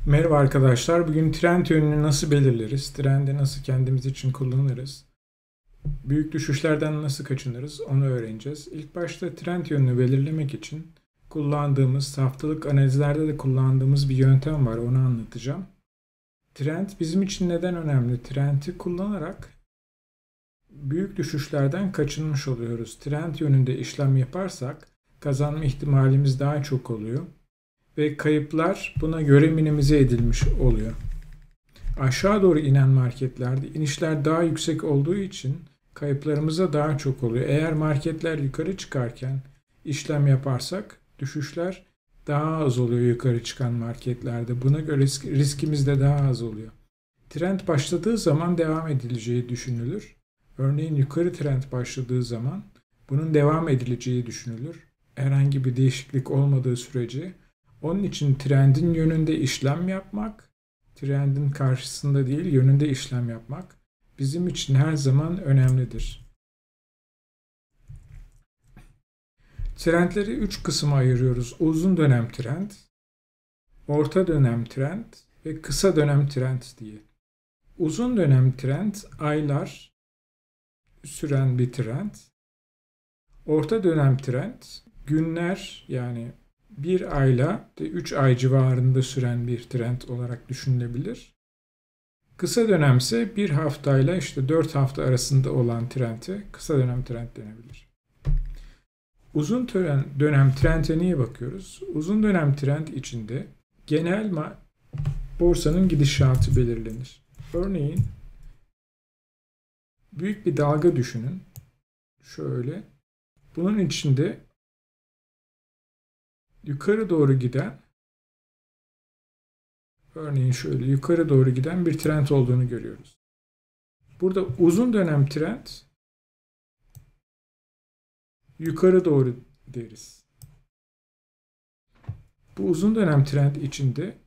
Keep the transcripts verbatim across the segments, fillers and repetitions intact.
Merhaba arkadaşlar. Bugün trend yönünü nasıl belirleriz? Trendi nasıl kendimiz için kullanırız? Büyük düşüşlerden nasıl kaçınırız? Onu öğreneceğiz. İlk başta trend yönünü belirlemek için kullandığımız, haftalık analizlerde de kullandığımız bir yöntem var. Onu anlatacağım. Trend bizim için neden önemli? Trendi kullanarak büyük düşüşlerden kaçınmış oluyoruz. Trend yönünde işlem yaparsak kazanma ihtimalimiz daha çok oluyor. Ve kayıplar buna göre minimize edilmiş oluyor. Aşağı doğru inen marketlerde inişler daha yüksek olduğu için kayıplarımız da daha çok oluyor. Eğer marketler yukarı çıkarken işlem yaparsak düşüşler daha az oluyor yukarı çıkan marketlerde. Buna göre risk, riskimiz de daha az oluyor. Trend başladığı zaman devam edileceği düşünülür. Örneğin yukarı trend başladığı zaman bunun devam edileceği düşünülür. Herhangi bir değişiklik olmadığı sürece. Onun için trendin yönünde işlem yapmak, trendin karşısında değil yönünde işlem yapmak bizim için her zaman önemlidir. Trendleri üç kısma ayırıyoruz. Uzun dönem trend, orta dönem trend ve kısa dönem trend diye. Uzun dönem trend aylar süren bir trend. Orta dönem trend günler yani bir ayla üç ay civarında süren bir trend olarak düşünülebilir. Kısa dönemse bir haftayla işte dört hafta arasında olan trende kısa dönem trend denebilir. Uzun dönem trende niye bakıyoruz? Uzun dönem trend içinde genel borsanın gidişatı belirlenir. Örneğin büyük bir dalga düşünün. Şöyle. Bunun içinde yukarı doğru giden, örneğin şöyle yukarı doğru giden bir trend olduğunu görüyoruz. Burada uzun dönem trend yukarı doğru deriz. Bu uzun dönem trend içinde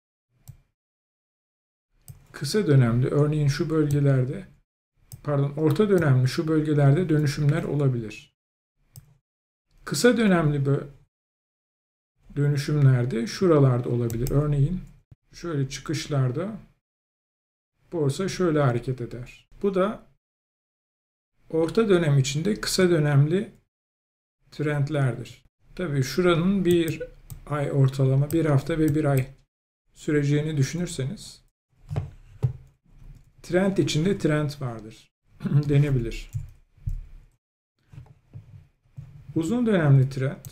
kısa dönemli, örneğin şu bölgelerde, pardon orta dönemli şu bölgelerde dönüşümler olabilir. Kısa dönemli böyle dönüşümlerde şuralarda olabilir. Örneğin şöyle çıkışlarda borsa şöyle hareket eder. Bu da orta dönem içinde kısa dönemli trendlerdir. Tabii şuranın bir ay ortalama, bir hafta ve bir ay süreceğini düşünürseniz trend içinde trend vardır. Denebilir. Uzun dönemli trend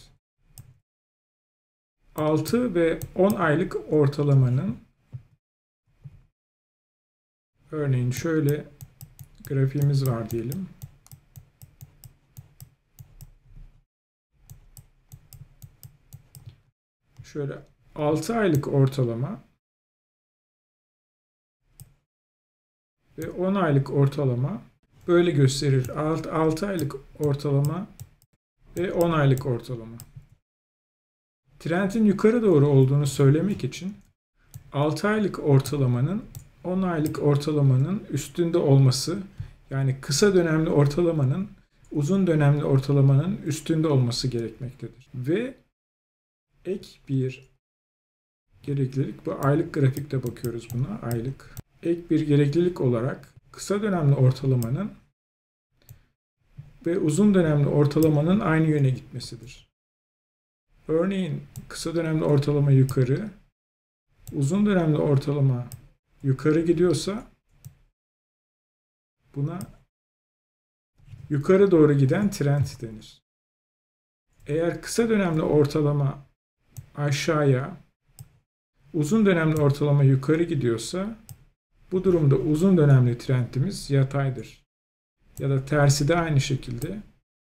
altı ve on aylık ortalamanın, örneğin şöyle grafiğimiz var diyelim. Şöyle altı aylık ortalama ve on aylık ortalama böyle gösterir. altı aylık ortalama ve on aylık ortalama. Trendin yukarı doğru olduğunu söylemek için altı aylık ortalamanın on aylık ortalamanın üstünde olması, yani kısa dönemli ortalamanın uzun dönemli ortalamanın üstünde olması gerekmektedir. Ve ek bir gereklilik, bu aylık grafikte bakıyoruz buna, aylık. Ek bir gereklilik olarak kısa dönemli ortalamanın ve uzun dönemli ortalamanın aynı yöne gitmesidir. Örneğin kısa dönemli ortalama yukarı, uzun dönemli ortalama yukarı gidiyorsa buna yukarı doğru giden trend denir. Eğer kısa dönemli ortalama aşağıya, uzun dönemli ortalama yukarı gidiyorsa bu durumda uzun dönemli trendimiz yataydır. Ya da tersi de aynı şekilde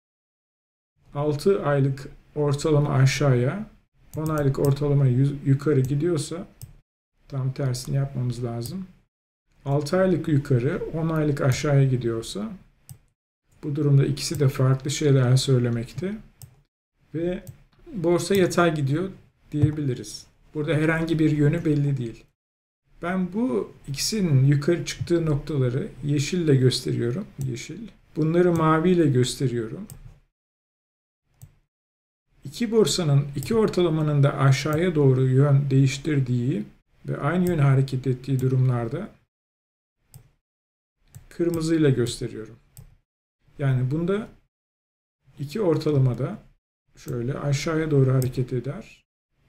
altı aylık ortalama aşağıya, on aylık ortalama yukarı gidiyorsa tam tersini yapmamız lazım. altı aylık yukarı, on aylık aşağıya gidiyorsa bu durumda ikisi de farklı şeyler söylemekte ve borsa yatay gidiyor diyebiliriz. Burada herhangi bir yönü belli değil. Ben bu ikisinin yukarı çıktığı noktaları yeşille gösteriyorum. Yeşil. Bunları maviyle gösteriyorum. İki borsanın, iki ortalamanın da aşağıya doğru yön değiştirdiği ve aynı yöne hareket ettiği durumlarda kırmızıyla gösteriyorum. Yani bunda iki ortalamada şöyle aşağıya doğru hareket eder.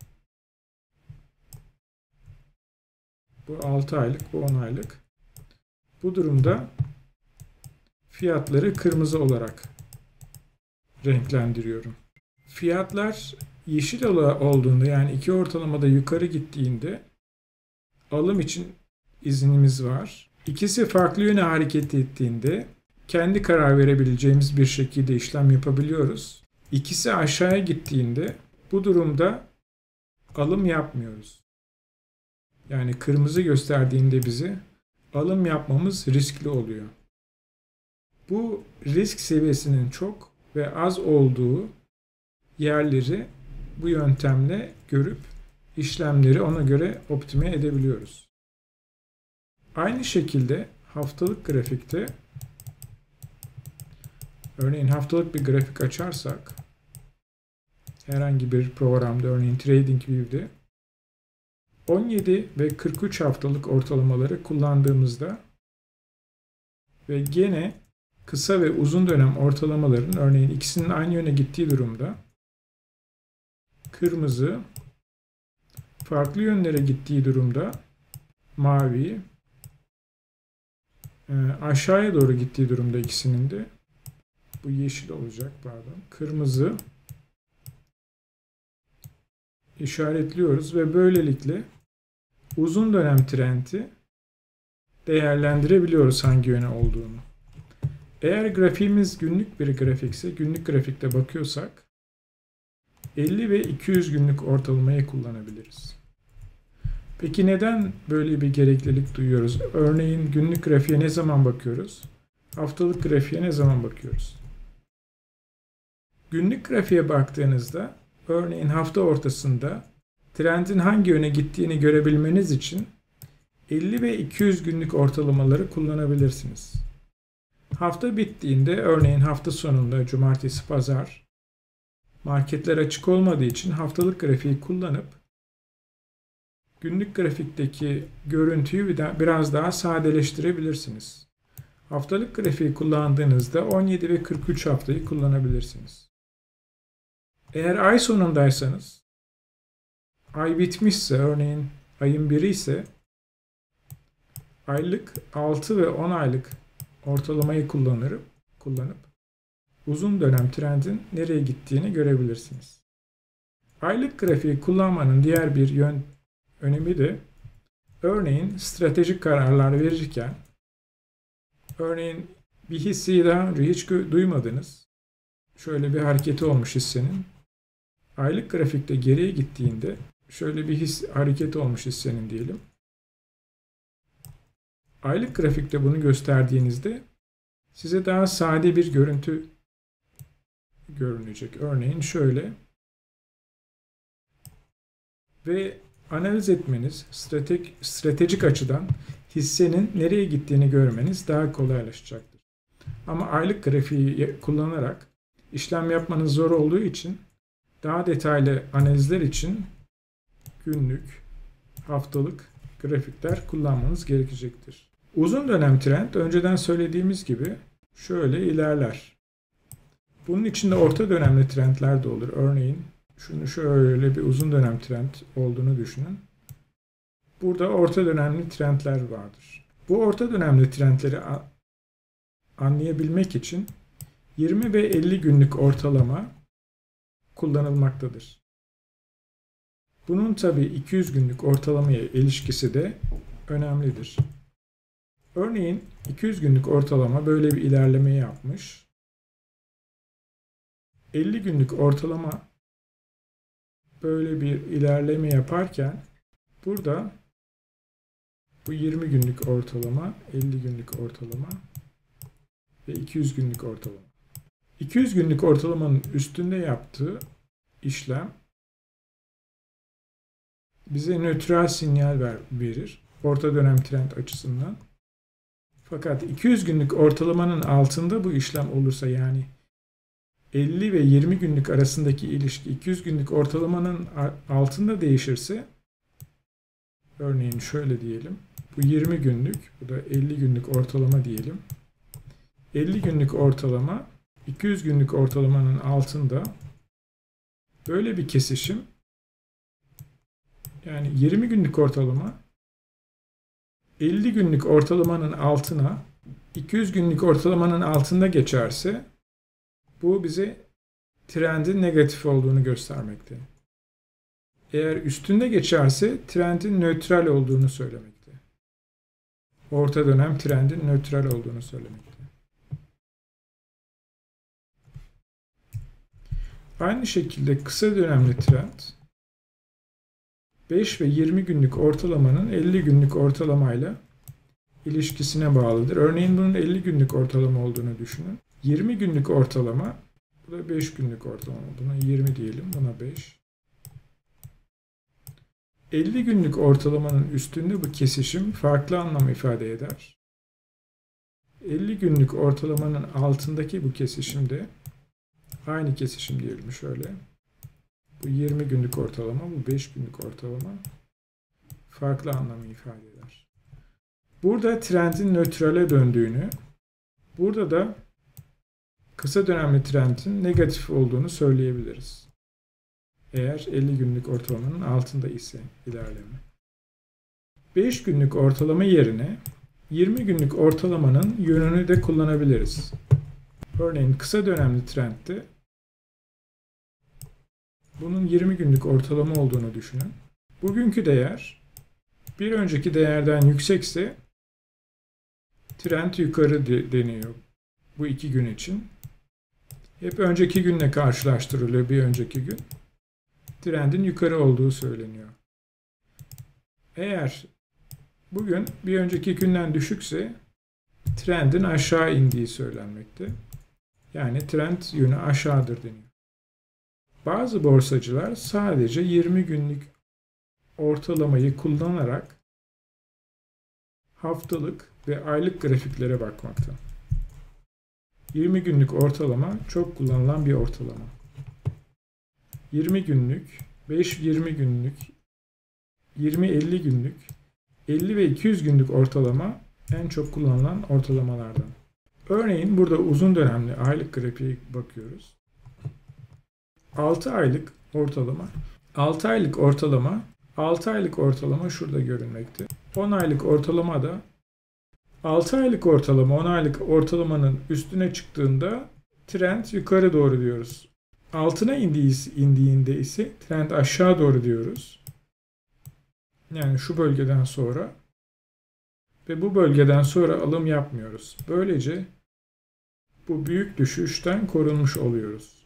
Bu altı aylık, bu on aylık. Bu durumda fiyatları kırmızı olarak renklendiriyorum. Fiyatlar yeşil olduğunda, yani iki ortalamada yukarı gittiğinde alım için iznimiz var. İkisi farklı yöne hareket ettiğinde kendi karar verebileceğimiz bir şekilde işlem yapabiliyoruz. İkisi aşağıya gittiğinde bu durumda alım yapmıyoruz. Yani kırmızı gösterdiğinde bize alım yapmamız riskli oluyor. Bu risk seviyesinin çok ve az olduğu yerleri bu yöntemle görüp işlemleri ona göre optime edebiliyoruz. Aynı şekilde haftalık grafikte, örneğin haftalık bir grafik açarsak herhangi bir programda, örneğin TradingView'de on yedi ve kırk üç haftalık ortalamaları kullandığımızda ve gene kısa ve uzun dönem ortalamaların, örneğin ikisinin aynı yöne gittiği durumda kırmızı, farklı yönlere gittiği durumda mavi, aşağıya doğru gittiği durumda ikisinin de, bu yeşil olacak pardon, kırmızı işaretliyoruz ve böylelikle uzun dönem trendi değerlendirebiliyoruz hangi yöne olduğunu. Eğer grafiğimiz günlük bir grafikse, günlük grafikte bakıyorsak elli ve iki yüz günlük ortalamayı kullanabiliriz. Peki neden böyle bir gereklilik duyuyoruz? Örneğin günlük grafiğe ne zaman bakıyoruz? Haftalık grafiğe ne zaman bakıyoruz? Günlük grafiğe baktığınızda, örneğin hafta ortasında trendin hangi yöne gittiğini görebilmeniz için elli ve iki yüz günlük ortalamaları kullanabilirsiniz. Hafta bittiğinde, örneğin hafta sonunda cumartesi, pazar marketler açık olmadığı için haftalık grafiği kullanıp günlük grafikteki görüntüyü biraz daha sadeleştirebilirsiniz. Haftalık grafiği kullandığınızda on yedi ve kırk üç haftayı kullanabilirsiniz. Eğer ay sonundaysanız, ay bitmişse, örneğin ayın biri ise aylık, altı ve on aylık ortalamayı kullanırım, kullanıp uzun dönem trendin nereye gittiğini görebilirsiniz. Aylık grafiği kullanmanın diğer bir yön önemi de, örneğin stratejik kararlar verirken, örneğin bir hisseyi daha önce hiç duymadınız, şöyle bir hareketi olmuş hissenin, aylık grafikte geriye gittiğinde şöyle bir his hareketi olmuş hissenin diyelim. Aylık grafikte bunu gösterdiğinizde size daha sade bir görüntü görünecek. Örneğin şöyle ve analiz etmeniz, stratejik, stratejik açıdan hissenin nereye gittiğini görmeniz daha kolaylaşacaktır. Ama aylık grafiği kullanarak işlem yapmanız zor olduğu için daha detaylı analizler için günlük, haftalık grafikler kullanmanız gerekecektir. Uzun dönem trend, önceden söylediğimiz gibi şöyle ilerler. Bunun içinde orta dönemli trendler de olur. Örneğin şunu şöyle bir uzun dönem trend olduğunu düşünün. Burada orta dönemli trendler vardır. Bu orta dönemli trendleri anlayabilmek için yirmi ve elli günlük ortalama kullanılmaktadır. Bunun tabi iki yüz günlük ortalamaya ilişkisi de önemlidir. Örneğin iki yüz günlük ortalama böyle bir ilerleme yapmış. elli günlük ortalama böyle bir ilerleme yaparken burada bu yirmi günlük ortalama, elli günlük ortalama ve iki yüz günlük ortalama. iki yüz günlük ortalamanın üstünde yaptığı işlem bize nötral sinyal ver, verir orta dönem trend açısından. Fakat iki yüz günlük ortalamanın altında bu işlem olursa, yani elli ve yirmi günlük arasındaki ilişki iki yüz günlük ortalamanın altında değişirse Örneğin şöyle diyelim. Bu yirmi günlük, bu da elli günlük ortalama diyelim. elli günlük ortalama iki yüz günlük ortalamanın altında. Böyle bir kesişim, yani yirmi günlük ortalama elli günlük ortalamanın altına, iki yüz günlük ortalamanın altında geçerse bu bize trendin negatif olduğunu göstermekte. Eğer üstünde geçerse trendin nötral olduğunu söylemekte. Orta dönem trendin nötral olduğunu söylemekte. Aynı şekilde kısa dönemli trend beş ve yirmi günlük ortalamanın elli günlük ortalamayla ilişkisine bağlıdır. Örneğin bunun elli günlük ortalama olduğunu düşünün. yirmi günlük ortalama, bu da beş günlük ortalama. Buna yirmi diyelim, buna beş. elli günlük ortalamanın üstünde bu kesişim farklı anlam ifade eder. elli günlük ortalamanın altındaki bu kesişimde aynı kesişim diyelim şöyle. Bu yirmi günlük ortalama, bu beş günlük ortalama farklı anlamı ifade eder. Burada trendin nötrale döndüğünü, burada da kısa dönemli trendin negatif olduğunu söyleyebiliriz. Eğer elli günlük ortalamanın altında ise ilerleme. beş günlük ortalama yerine yirmi günlük ortalamanın yönünü de kullanabiliriz. Örneğin kısa dönemli trendde bunun yirmi günlük ortalama olduğunu düşünün. Bugünkü değer bir önceki değerden yüksekse trend yukarı deniyor bu iki gün için. Hep önceki günle karşılaştırılıyor bir önceki gün. Trendin yukarı olduğu söyleniyor. Eğer bugün bir önceki günden düşükse trendin aşağı indiği söylenmekte. Yani trend yönü aşağıdır deniyor. Bazı borsacılar sadece yirmi günlük ortalamayı kullanarak haftalık ve aylık grafiklere bakmakta. yirmi günlük ortalama çok kullanılan bir ortalama. yirmi günlük, beş yirmi günlük, yirmi elli günlük, elli ve iki yüz günlük ortalama en çok kullanılan ortalamalardan. Örneğin burada uzun dönemli aylık grafiğe bakıyoruz. altı aylık ortalama, altı aylık ortalama, altı aylık ortalama şurada görünmekte. on aylık ortalama da altı aylık ortalama on aylık ortalamanın üstüne çıktığında trend yukarı doğru diyoruz. Altına indiğinde ise trend aşağı doğru diyoruz. Yani şu bölgeden sonra ve bu bölgeden sonra alım yapmıyoruz. Böylece bu büyük düşüşten korunmuş oluyoruz.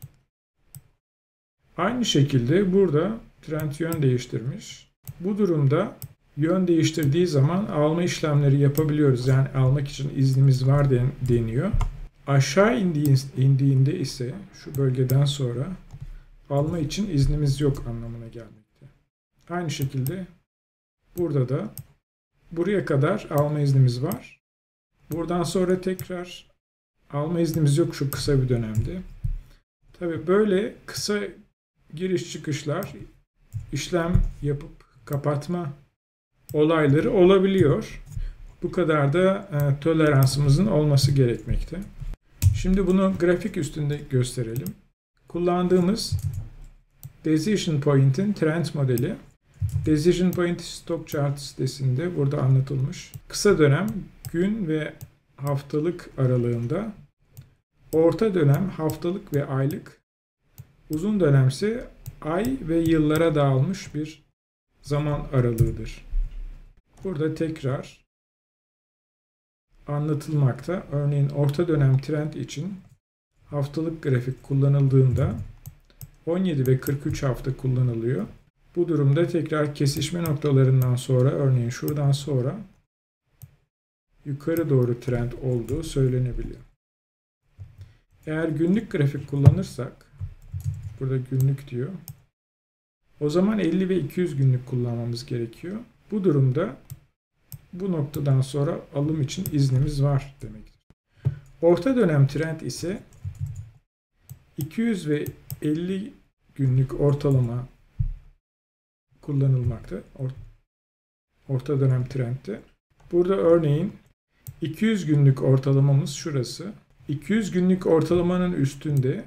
Aynı şekilde burada trend yön değiştirmiş. Bu durumda yön değiştirdiği zaman alma işlemleri yapabiliyoruz. Yani almak için iznimiz var deniyor. Aşağı indiğinde ise şu bölgeden sonra alma için iznimiz yok anlamına gelmekte. Aynı şekilde burada da buraya kadar alma iznimiz var. Buradan sonra tekrar alma iznimiz yok şu kısa bir dönemde. Tabii böyle kısa giriş çıkışlar, işlem yapıp kapatma olayları olabiliyor. Bu kadar da e, toleransımızın olması gerekmekte. Şimdi bunu grafik üstünde gösterelim. Kullandığımız Decision Point'in trend modeli. Decision Point Stock Chart sitesinde burada anlatılmış. Kısa dönem gün ve haftalık aralığında, orta dönem haftalık ve aylık, uzun dönemse ay ve yıllara dağılmış bir zaman aralığıdır. Burada tekrar anlatılmakta. Örneğin orta dönem trend için haftalık grafik kullanıldığında on yedi ve kırk üç hafta kullanılıyor. Bu durumda tekrar kesişme noktalarından sonra, örneğin şuradan sonra yukarı doğru trend olduğu söylenebiliyor. Eğer günlük grafik kullanırsak, burada günlük diyor, o zaman elli ve iki yüz günlük kullanmamız gerekiyor. Bu durumda bu noktadan sonra alım için iznimiz var demektir. Orta dönem trend ise iki yüz ve elli günlük ortalama kullanılmakta. Orta dönem trendte. Burada örneğin iki yüz günlük ortalamamız şurası. iki yüz günlük ortalamanın üstünde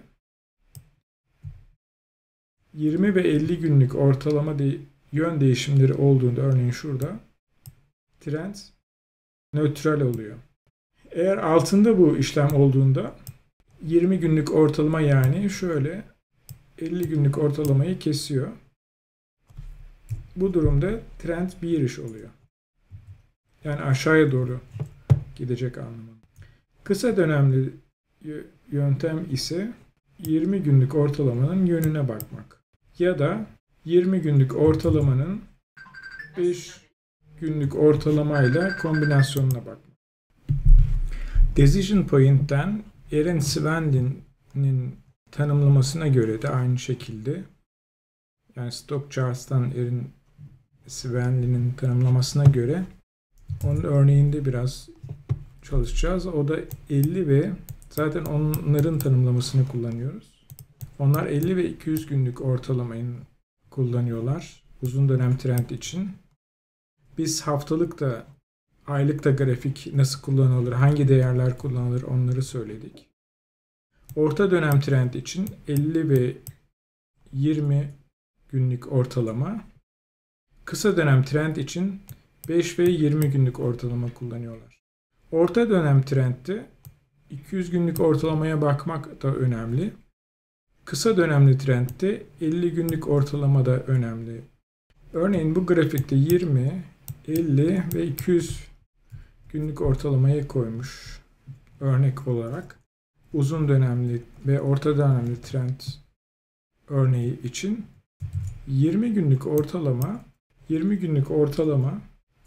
yirmi ve elli günlük ortalama de yön değişimleri olduğunda, örneğin şurada, trend nötral oluyor. Eğer altında bu işlem olduğunda yirmi günlük ortalama, yani şöyle elli günlük ortalamayı kesiyor. Bu durumda trend bearish oluyor. Yani aşağıya doğru gidecek anlamında. Kısa dönemli yöntem ise yirmi günlük ortalamanın yönüne bakmak. Ya da yirmi günlük ortalamanın beş günlük ortalamayla kombinasyonuna bakmak. Decision Point'ten Erin Swenlin'in tanımlamasına göre de aynı şekilde, yani Stock Charts'tan Erin Swenlin'in tanımlamasına göre onun örneğinde biraz çalışacağız. O da elli ve zaten onların tanımlamasını kullanıyoruz. Onlar elli ve iki yüz günlük ortalamayı kullanıyorlar uzun dönem trend için. Biz haftalık da aylık da grafik nasıl kullanılır, hangi değerler kullanılır onları söyledik. Orta dönem trend için elli ve yirmi günlük ortalama, kısa dönem trend için beş ve yirmi günlük ortalama kullanıyorlar. Orta dönem trendte iki yüz günlük ortalamaya bakmak da önemli. Kısa dönemli trendte elli günlük ortalama da önemli. Örneğin bu grafikte yirmi, elli ve iki yüz günlük ortalamayı koymuş örnek olarak. Uzun dönemli ve orta dönemli trend örneği için yirmi günlük ortalama, yirmi günlük ortalama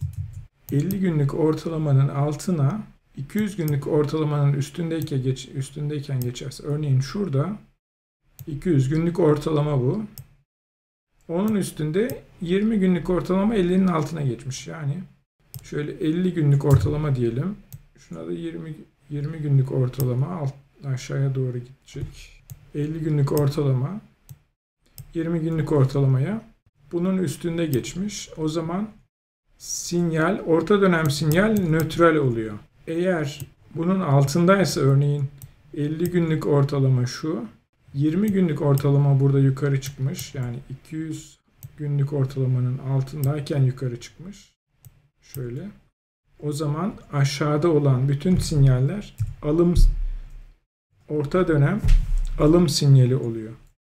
elli günlük ortalamanın altına iki yüz günlük ortalamanın üstündeyken, geç, üstündeyken geçerse, örneğin şurada iki yüz günlük ortalama bu. Onun üstünde yirmi günlük ortalama ellinin altına geçmiş. Yani şöyle elli günlük ortalama diyelim. Şuna da yirmi, yirmi günlük ortalama alt, aşağıya doğru gidecek. elli günlük ortalama yirmi günlük ortalamaya bunun üstünde geçmiş. O zaman sinyal, orta dönem sinyal nötral oluyor. Eğer bunun altındaysa, örneğin elli günlük ortalama şu, yirmi günlük ortalama burada yukarı çıkmış. Yani iki yüz günlük ortalamanın altındayken yukarı çıkmış. Şöyle. O zaman aşağıda olan bütün sinyaller alım, orta dönem alım sinyali oluyor.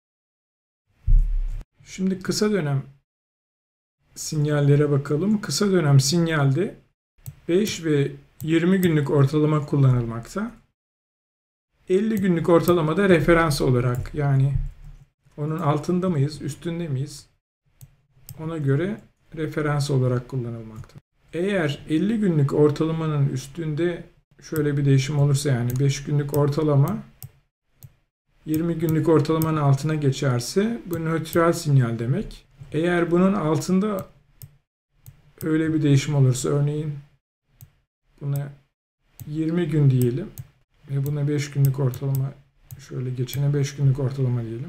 Şimdi kısa dönem sinyallere bakalım. Kısa dönem sinyalde beş ve yirmi günlük ortalama kullanılmakta. elli günlük ortalamada referans olarak, yani onun altında mıyız, üstünde miyiz, ona göre referans olarak kullanılmakta. Eğer elli günlük ortalamanın üstünde şöyle bir değişim olursa, yani beş günlük ortalama yirmi günlük ortalamanın altına geçerse bu nötral sinyal demek. Eğer bunun altında öyle bir değişim olursa, örneğin buna yirmi gün diyelim ve buna beş günlük ortalama, şöyle geçene beş günlük ortalama diyelim.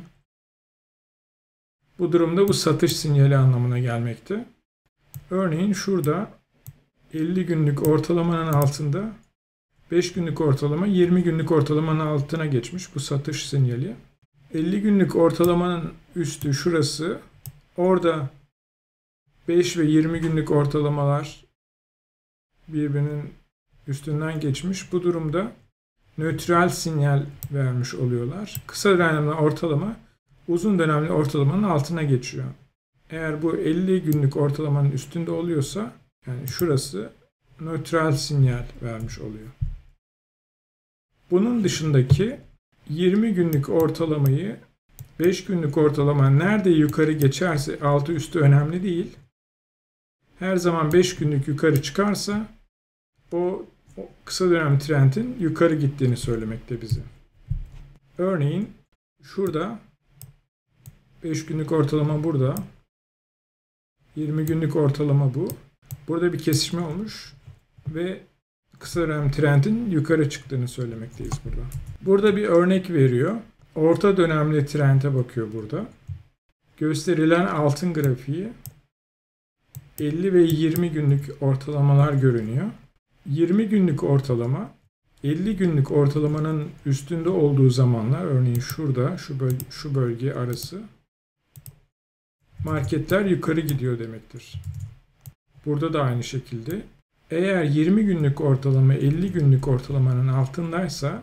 Bu durumda bu satış sinyali anlamına gelmekte. Örneğin şurada elli günlük ortalamanın altında beş günlük ortalama yirmi günlük ortalamanın altına geçmiş, bu satış sinyali. elli günlük ortalamanın üstü şurası. Orada beş ve yirmi günlük ortalamalar birbirinin üstünden geçmiş. Bu durumda nötral sinyal vermiş oluyorlar. Kısa dönemli ortalama uzun dönemli ortalamanın altına geçiyor. Eğer bu elli günlük ortalamanın üstünde oluyorsa, yani şurası nötral sinyal vermiş oluyor. Bunun dışındaki yirmi günlük ortalamayı, beş günlük ortalama nerede yukarı geçerse, altı üstü önemli değil. Her zaman beş günlük yukarı çıkarsa o, o kısa dönem trendin yukarı gittiğini söylemekte bize. Örneğin şurada beş günlük ortalama burada. yirmi günlük ortalama bu. Burada bir kesişme olmuş ve kısa dönem trendin yukarı çıktığını söylemekteyiz burada. Burada bir örnek veriyor. Orta dönemli trende bakıyor burada. Gösterilen altın grafiği elli ve yirmi günlük ortalamalar görünüyor. yirmi günlük ortalama elli günlük ortalamanın üstünde olduğu zamanlar, örneğin şurada şu bölge, şu bölge arası marketler yukarı gidiyor demektir. Burada da aynı şekilde. Eğer yirmi günlük ortalama elli günlük ortalamanın altındaysa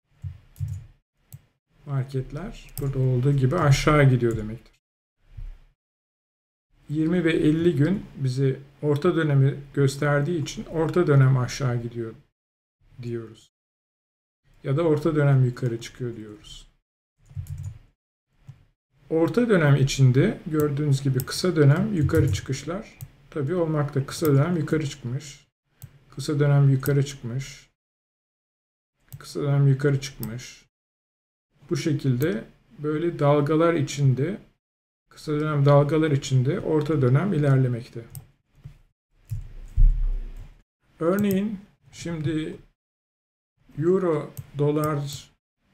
marketler burada olduğu gibi aşağı gidiyor demektir. yirmi ve elli gün bize orta dönemi gösterdiği için orta dönem aşağı gidiyor diyoruz. Ya da orta dönem yukarı çıkıyor diyoruz. Orta dönem içinde gördüğünüz gibi kısa dönem yukarı çıkışlar tabii olmakta. Kısa dönem yukarı çıkmış. Kısa dönem yukarı çıkmış. Kısa dönem yukarı çıkmış. Bu şekilde böyle dalgalar içinde, kısa dönem dalgalar içinde orta dönem ilerlemekte. Örneğin şimdi Euro, dolar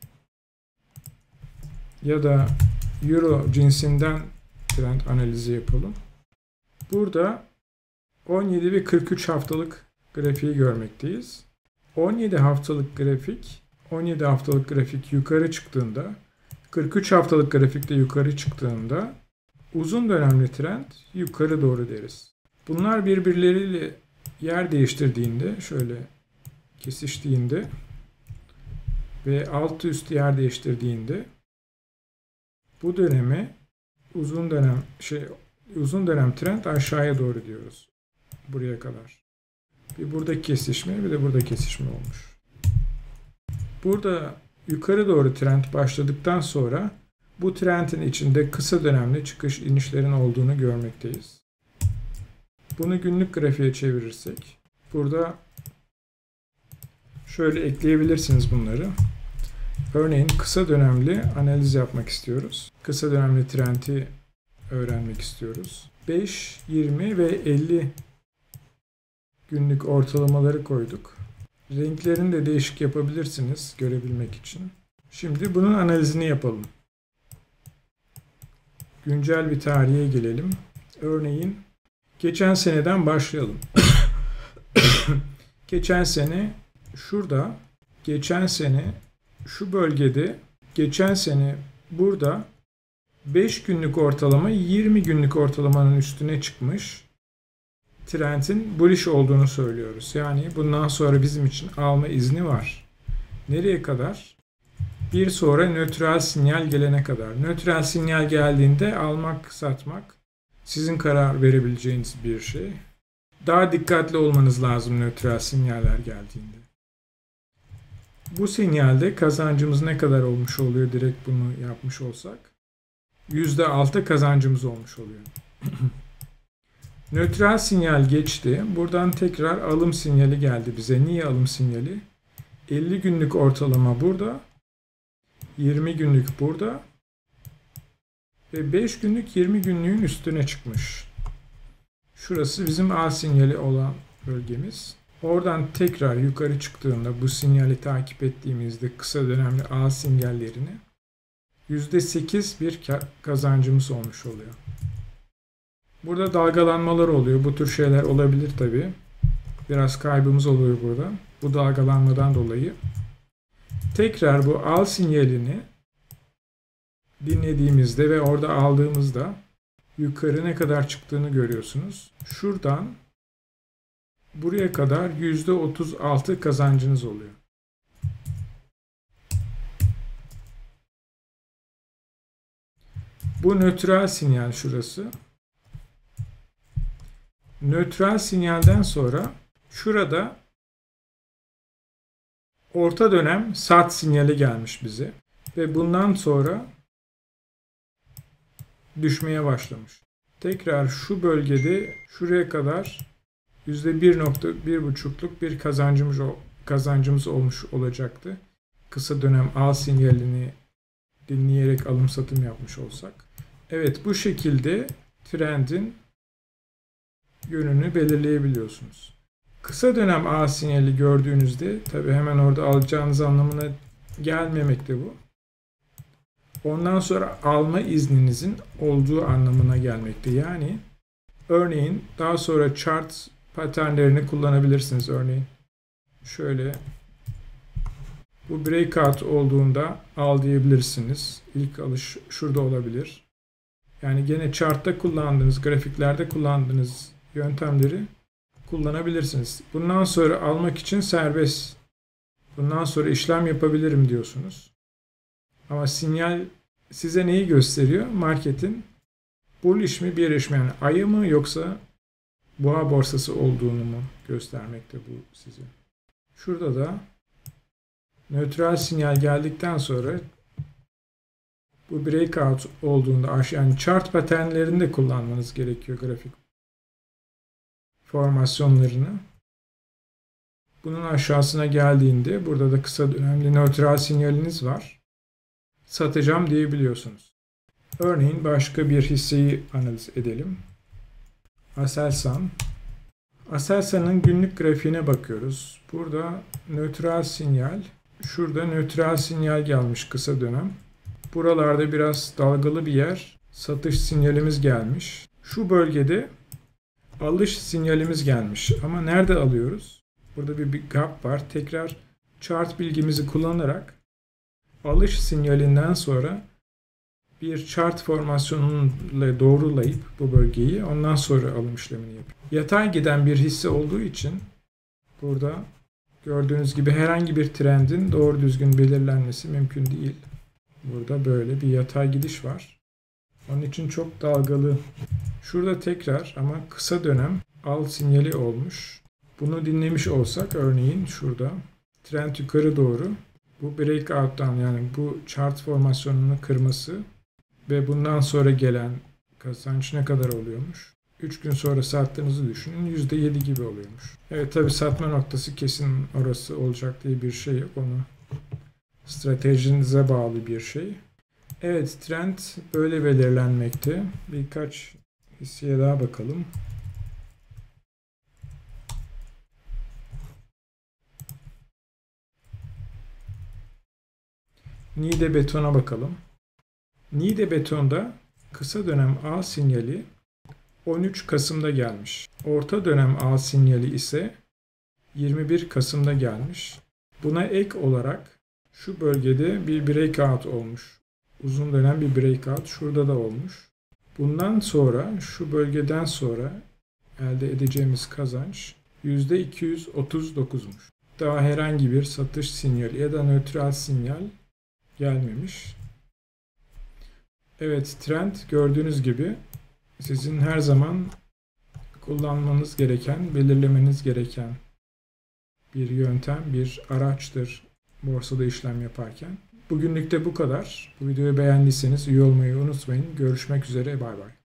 ya da Euro cinsinden trend analizi yapalım. Burada on yedi ve kırk üç haftalık grafiği görmekteyiz. on yedi haftalık grafik, on yedi haftalık grafik yukarı çıktığında, kırk üç haftalık grafikte yukarı çıktığında uzun dönemli trend yukarı doğru deriz. Bunlar birbirleriyle yer değiştirdiğinde, şöyle kesiştiğinde ve alt üst yer değiştirdiğinde bu dönemi uzun dönem şey uzun dönem trend aşağıya doğru diyoruz. Buraya kadar. Bir burada kesişme, bir de burada kesişme olmuş. Burada yukarı doğru trend başladıktan sonra bu trendin içinde kısa dönemli çıkış inişlerin olduğunu görmekteyiz. Bunu günlük grafiğe çevirirsek burada şöyle ekleyebilirsiniz bunları. Örneğin kısa dönemli analiz yapmak istiyoruz. Kısa dönemli trendi öğrenmek istiyoruz. beş, yirmi ve elli günlük ortalamaları koyduk. Renklerini de değişik yapabilirsiniz görebilmek için. Şimdi bunun analizini yapalım. Güncel bir tarihe gelelim. Örneğin geçen seneden başlayalım. Geçen sene şurada, geçen sene şu bölgede, geçen sene burada beş günlük ortalama yirmi günlük ortalamanın üstüne çıkmış. Trendin bullish olduğunu söylüyoruz. Yani bundan sonra bizim için alma izni var. Nereye kadar? Bir sonra nötral sinyal gelene kadar. Nötral sinyal geldiğinde almak, satmak sizin karar verebileceğiniz bir şey. Daha dikkatli olmanız lazım nötral sinyaller geldiğinde. Bu sinyalde kazancımız ne kadar olmuş oluyor direkt bunu yapmış olsak? yüzde altı kazancımız olmuş oluyor. Nötral sinyal geçti. Buradan tekrar alım sinyali geldi bize. Niye alım sinyali? elli günlük ortalama burada. yirmi günlük burada. Ve beş günlük yirmi günlüğün üstüne çıkmış. Şurası bizim al sinyali olan bölgemiz. Oradan tekrar yukarı çıktığında bu sinyali takip ettiğimizde kısa dönemli al sinyallerini yüzde sekiz bir kazancımız olmuş oluyor. Burada dalgalanmalar oluyor. Bu tür şeyler olabilir tabii. Biraz kaybımız oluyor burada. Bu dalgalanmadan dolayı. Tekrar bu al sinyalini dinlediğimizde ve orada aldığımızda yukarı ne kadar çıktığını görüyorsunuz. Şuradan buraya kadar yüzde otuz altı kazancınız oluyor. Bu nötral sinyal şurası. Nötral sinyalden sonra şurada orta dönem sat sinyali gelmiş bize ve bundan sonra düşmeye başlamış. Tekrar şu bölgede şuraya kadar yüzde bir nokta bir buçukluk bir kazancımız kazancımız olmuş olacaktı. Kısa dönem al sinyalini dinleyerek alım satım yapmış olsak. Evet, bu şekilde trendin yönünü belirleyebiliyorsunuz. Kısa dönem al sinyali gördüğünüzde tabi hemen orada alacağınız anlamına gelmemekte bu. Ondan sonra alma izninizin olduğu anlamına gelmekte. Yani Örneğin daha sonra chart paternlerini kullanabilirsiniz. Örneğin şöyle bu breakout olduğunda al diyebilirsiniz. İlk alış şurada olabilir. Yani gene chartta kullandığınız, grafiklerde kullandığınız yöntemleri kullanabilirsiniz. Bundan sonra almak için serbest. Bundan sonra işlem yapabilirim diyorsunuz. Ama sinyal size neyi gösteriyor? Marketin bullish mi bearish mi, yani ayı mı yoksa boğa borsası olduğunu mu göstermekte bu size. Şurada da nötral sinyal geldikten sonra bu breakout olduğunda yani chart paternlerini de kullanmanız gerekiyor, grafik formasyonlarını. Bunun aşağısına geldiğinde burada da kısa dönemli nötral sinyaliniz var. Satacağım diyebiliyorsunuz. Örneğin başka bir hisseyi analiz edelim. Aselsan. Aselsan'ın günlük grafiğine bakıyoruz. Burada nötral sinyal, şurada nötral sinyal gelmiş kısa dönem. Buralarda biraz dalgalı bir yer. Satış sinyalimiz gelmiş. Şu bölgede alış sinyalimiz gelmiş. Ama nerede alıyoruz? Burada bir, bir gap var. Tekrar chart bilgimizi kullanarak alış sinyalinden sonra bir chart formasyonuyla doğrulayıp bu bölgeyi ondan sonra alım işlemini yapıyor. Yatay giden bir hisse olduğu için burada gördüğünüz gibi herhangi bir trendin doğru düzgün belirlenmesi mümkün değil. Burada böyle bir yatay gidiş var. Onun için çok dalgalı. Şurada tekrar ama kısa dönem al sinyali olmuş. Bunu dinlemiş olsak örneğin şurada trend yukarı doğru bu breakout'tan, yani bu chart formasyonunu kırması ve bundan sonra gelen kazanç ne kadar oluyormuş? üç gün sonra sattığınızı düşünün. yüzde yedi gibi oluyormuş. Evet, tabi satma noktası kesin orası olacak diye bir şey yok. Onu stratejinize bağlı bir şey. Evet, trend böyle belirlenmekte. Birkaç hisseye daha bakalım. Niğde Beton'a bakalım. Niğde Beton'da kısa dönem al sinyali on üç Kasım'da gelmiş. Orta dönem al sinyali ise yirmi bir Kasım'da gelmiş. Buna ek olarak şu bölgede bir breakout olmuş. Uzun dönem bir breakout şurada da olmuş. Bundan sonra şu bölgeden sonra elde edeceğimiz kazanç yüzde iki yüz otuz dokuzmuş. Daha herhangi bir satış sinyali ya da nötral sinyal gelmemiş. Evet, trend gördüğünüz gibi sizin her zaman kullanmanız gereken, belirlemeniz gereken bir yöntem, bir araçtır borsada işlem yaparken. Bugünlük de bu kadar. Bu videoyu beğendiyseniz üye olmayı unutmayın. Görüşmek üzere, bay bay.